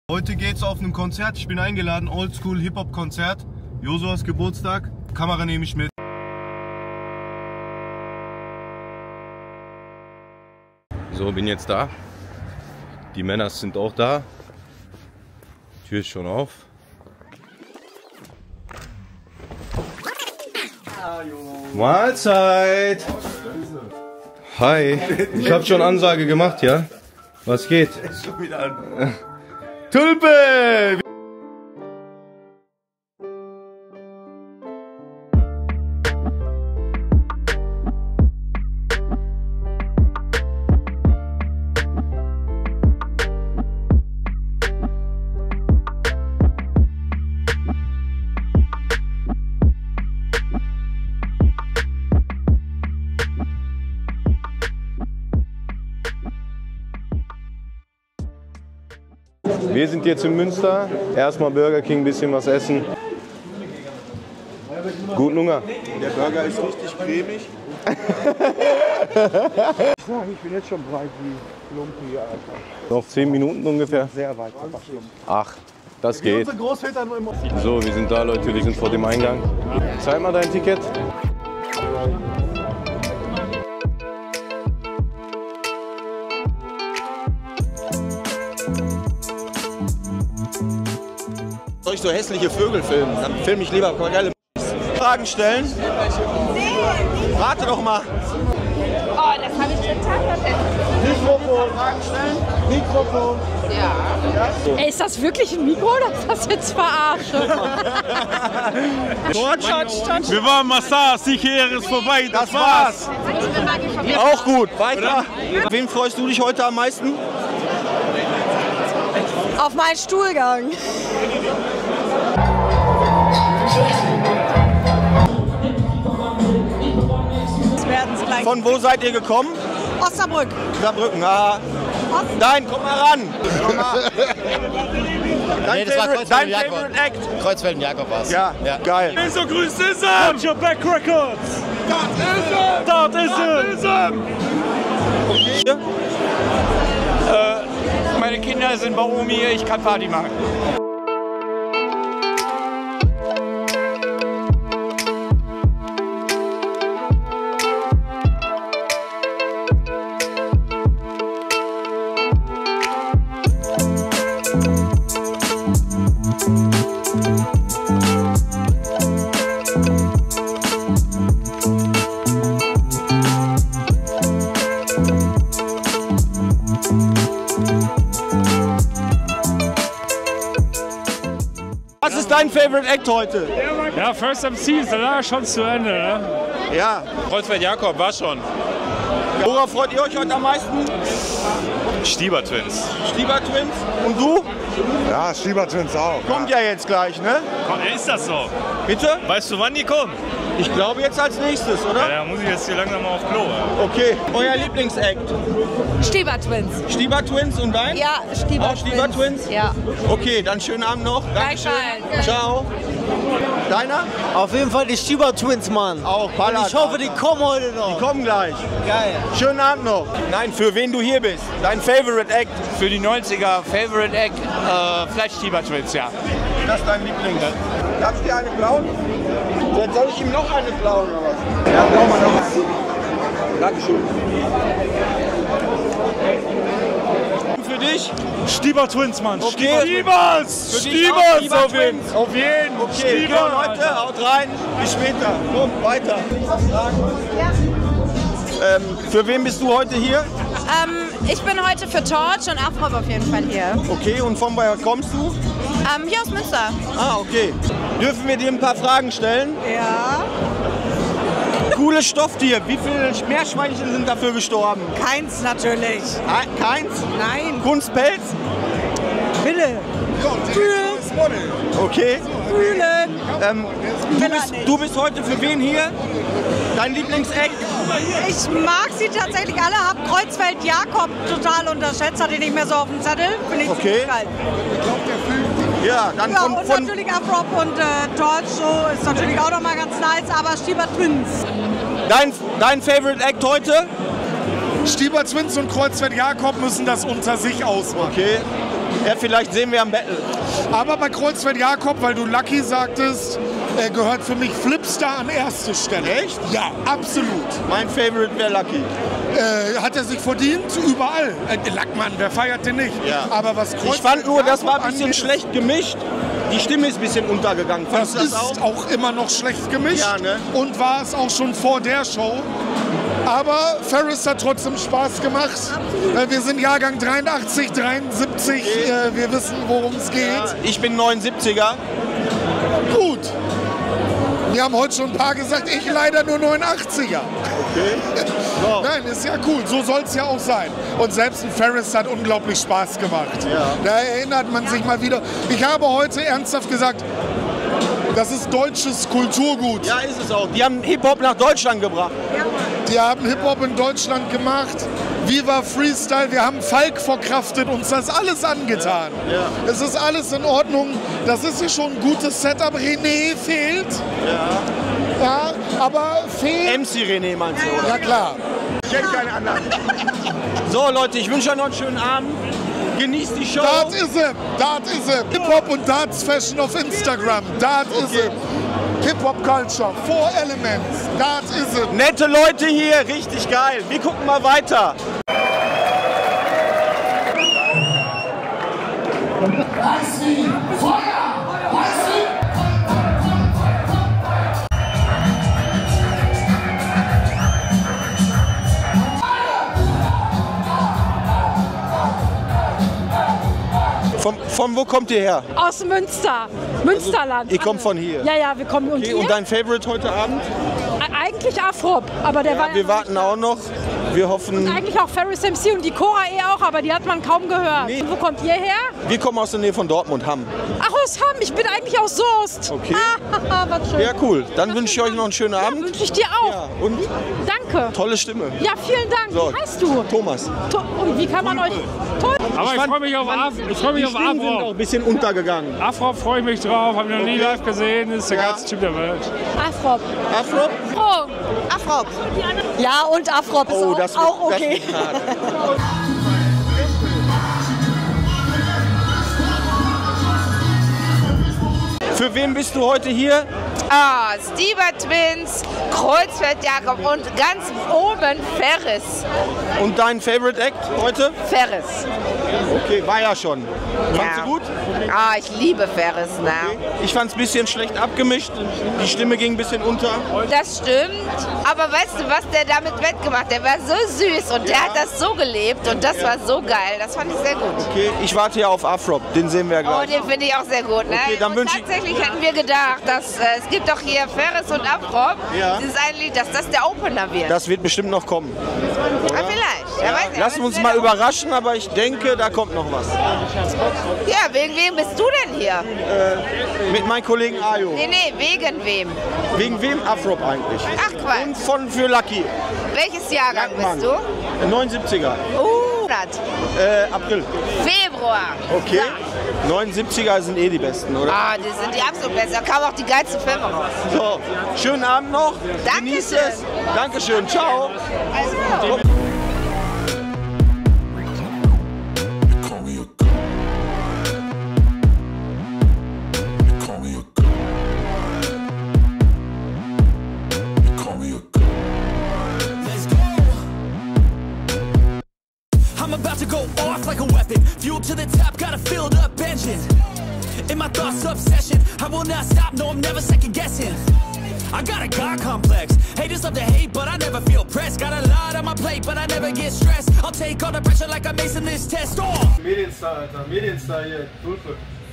Heute geht's auf ein Konzert. Ich bin eingeladen, Oldschool Hip-Hop Konzert. Josuas Geburtstag. Kamera nehme ich mit. So, bin jetzt da. Die Männer sind auch da. Tür ist schon auf. Mahlzeit! Hi! Ich habe schon Ansage gemacht, ja? Was geht? Schon wieder an. Tulpe! Wir sind jetzt in Münster. Erstmal Burger King, ein bisschen was essen. Guten Hunger. Der Burger ist richtig cremig. Ich bin jetzt schon breit wie Lumpen hier, Alter. Noch 10 Minuten ungefähr. Sehr weit. Ach, das geht. So, wir sind da, Leute. Wir sind vor dem Eingang. Zeig mal dein Ticket. Soll ich so hässliche Vögel filmen? Dann film ich lieber geile Fragen stellen. Rate doch mal. Oh, das habe ich total vergessen. Mikrofon, Fragen stellen. Mikrofon. Ja. Ey, ist das wirklich ein Mikro oder ist das jetzt verarsche? Wir waren Massage, Sicher ist vorbei, das war's. Auch gut, weiter. Wem freust du dich heute am meisten? Auf meinen Stuhlgang. Von wo seid ihr gekommen? Osnabrück. Saarbrücken, ah. Nein, komm mal ran. Nee, das war Dein Kreuzfeld-Jakob. Favorite Act? Kreuzfeld-Jakob war's. Ja, geil. So grüßt es Put your back records. Das ist es. Meine Kinder sind bei Omi, ich kann Party machen. Was ist dein Favorite Act heute? Ja, First MC ist danach schon zu Ende, ne? Ja. Kreuzfeld-Jakob war schon. Worauf freut ihr euch heute am meisten? Stieber Twins. Stieber Twins. Und du? Ja, Stieber Twins auch. Kommt ja jetzt gleich, ne? Komm, ist das so? Bitte? Weißt du, wann die kommen? Ich glaube jetzt als nächstes, oder? Ja, da muss ich jetzt hier langsam mal auf Klo. Okay. Euer Lieblingsact? Stieber Twins. Stieber Twins und dein? Ja, Stieber Auch Stieber Twins? Ja. Okay, dann schönen Abend noch. Dankeschön. Gleichfalls. Ciao. Deiner? Auf jeden Fall die Stieber Twins, Mann. Auch Und Ballard. ich hoffe, die kommen heute noch. Kommen gleich. Geil. Schönen Abend noch. Nein, für wen du hier bist. Dein Favorite Act. Für die 90er Favorite Act, vielleicht Stieber Twins, ja. Das ist dein Liebling. Darf ich dir eine klauen? Soll ich ihm noch eine klauen oder was? Ja, klau mal noch eine. Dankeschön. Für dich? Stieber Twins, Mann. Okay. Stiebers! Für dich auch Stieber auf jeden Twins. Auf jeden. Okay, Stieber. Leute, haut rein. Bis später. Komm, weiter. Für wen bist du heute hier? Ich bin heute für Torch und Afrop auf jeden Fall hier. Okay, und von woher kommst du? Hier aus Münster. Ah, okay. Dürfen wir dir ein paar Fragen stellen? Ja. Cooles Stofftier. Wie viele Meerschweinchen sind dafür gestorben? Keins natürlich. Keins? Nein. Kunstpelz? Bitte. Okay. Fühlen. Du bist heute für wen hier? Dein Lieblingseck? Ich mag sie tatsächlich alle, habe Kreuzfeld-Jakob total unterschätzt, hatte ich nicht mehr so auf dem Zettel. Finde ich Okay. ziemlich geil. Ja, dann Ja, von und natürlich Afrop und Torch so ist natürlich auch nochmal ganz nice, aber Stieber Twins. dein Favorite Act heute? Stieber Twins und Kreuzfeld Jakob müssen das unter sich ausmachen. Okay. Ja, vielleicht sehen wir am Battle. Aber bei Kreuzfeld Jakob, weil du Lucky sagtest, gehört für mich Flipstar an erste Stelle. Echt? Ja, absolut. Mein Favorite wäre Lucky. Hat er sich verdient? Überall. Lackmann, wer feiert den nicht? Ja. Aber was Kreuzfeld Ich fand nur, das war ein Jakob bisschen angeht, schlecht gemischt. Die Stimme ist ein bisschen untergegangen. Das Fandst du ist auch immer noch schlecht gemischt. Ja, ne? Und war es auch schon vor der Show. Aber Ferris hat trotzdem Spaß gemacht. Wir sind Jahrgang 83, 73. Wir wissen, worum es geht. Ja, ich bin 79er. Gut. Wir haben heute schon ein paar gesagt, ich leider nur 89er. Okay. So. Nein, ist ja cool. So soll es ja auch sein. Und selbst ein Ferris hat unglaublich Spaß gemacht. Ja. Da erinnert man sich mal wieder. Ich habe heute ernsthaft gesagt, das ist deutsches Kulturgut. Ja, ist es auch. Die haben Hip-Hop nach Deutschland gebracht. Die haben Hip-Hop in Deutschland gemacht. Viva Freestyle, wir haben Falk verkraftet, uns das alles angetan. Ja. Es ist alles in Ordnung. Das ist hier schon ein gutes Setup. René fehlt. Ja, aber fehlt. MC René meinst du, oder? Ja, klar. Ich kenne keine anderen. So, Leute, ich wünsche euch noch einen schönen Abend. Genießt die Show. Dart is it. Dart is it. Hip-Hop und Darts Fashion auf Instagram. Dart is it. Hip-Hop Culture. 4 Elements. Dart is it. Nette Leute hier, richtig geil. Wir gucken mal weiter. Von wo kommt ihr her? Aus Münster. Münsterland. Ihr kommt von hier? Ja, wir kommen. Und Okay, ihr? und dein Favorite heute Abend? Eigentlich Afrop, aber der war Ja, wir warten auch noch. Wir hoffen... eigentlich auch Ferris MC und die Cora auch, aber die hat man kaum gehört. Nee. Und wo kommt ihr her? Wir kommen aus der Nähe von Dortmund, Hamm. Ach, aus Hamm. Ich bin eigentlich aus Soest. Okay. Was schön. Ja, cool. Dann wünsche ich euch noch einen schönen Abend. Wünsche ich dir auch. Ja, und Danke. tolle Stimme. Ja, vielen Dank. So. Wie heißt du? Thomas. Und wie kann man euch... Toll. Aber ich freue mich auf Die Stimmen sind auch Afro. ein bisschen untergegangen. Afro freue ich mich drauf, habe ich noch nie live gesehen, ist der geilste Typ der Welt. Afrop. Afro? Oh. Afrop. Ja, und Afrop ist Oh, das auch okay. Das wird hart. Für wen bist du heute hier? Stieber Twins, Kreuzfeld Jakob und ganz oben Ferris. Und dein Favorite Act heute? Ferris. Okay, war ja schon. Fandst du gut? Ich liebe Ferris, ne? Ich fand's ein bisschen schlecht abgemischt. Die Stimme ging ein bisschen unter. Das stimmt. Aber weißt du, was der damit wettgemacht? Der war so süß und der hat das so gelebt und das war so geil. Das fand ich sehr gut. Okay, ich warte hier auf Afrop. Den sehen wir ja Oh, gleich. den finde ich auch sehr gut. Ne? Okay, dann und wünsche ich- tatsächlich hätten wir gedacht, dass es gibt doch hier Ferris und Afrop. Ja. Dieses eine Lied, dass das der Opener wird. Das wird bestimmt noch kommen. Vielleicht. Ja, weiß nicht, Lassen wir aber uns es mal wäre der überraschen, aber ich denke, da kommt noch was. Ja, wegen wem bist du denn hier? Mit meinem Kollegen Ayo. Nee, wegen wem? Wegen wem Afrop eigentlich? Ach Quatsch. Von für Lucky. Welches Jahrgang Lackmann. bist du? 79er. April. Februar. Okay. 79er sind eh die besten, oder? Die sind die absolut besten. Da kamen auch die geilsten Filme raus. So, schönen Abend noch. Dankeschön. Genießt es. Dankeschön. Ciao. Also. I'm about to go off like a weapon. Fuel to the top, got a filled up engine. In my thoughts, obsession. I will not stop, no, I'm never second guessing. I got a God complex. Haters love to hate, but I never feel pressed. Got a lot on my plate, but I never get stressed. I'll take all the pressure like I'm acing this test. Medienstar, Alter. Medienstar hier. Tulpe.